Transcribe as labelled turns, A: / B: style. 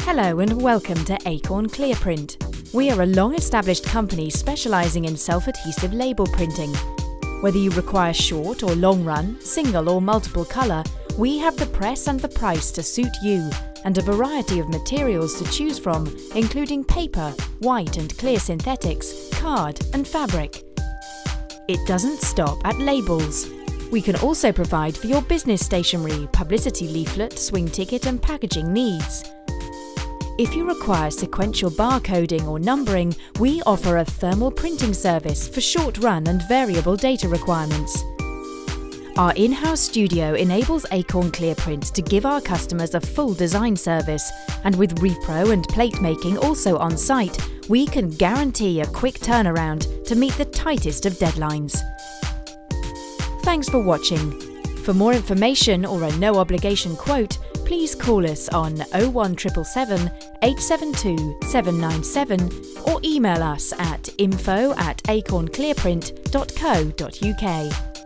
A: Hello and welcome to Acorn Clearprint. We are a long-established company specialising in self-adhesive label printing. Whether you require short or long-run, single or multiple colour, we have the press and the price to suit you, and a variety of materials to choose from, including paper, white and clear synthetics, card and fabric. It doesn't stop at labels. We can also provide for your business stationery, publicity leaflet, swing ticket and packaging needs. If you require sequential barcoding or numbering, we offer a thermal printing service for short-run and variable data requirements. Our in-house studio enables Acorn Clearprint to give our customers a full design service, and with repro and plate making also on site, we can guarantee a quick turnaround to meet the tightest of deadlines. Thanks for watching. For more information or a no-obligation quote, please call us on 01777 872 797 or email us at info@acornclearprint.co.uk.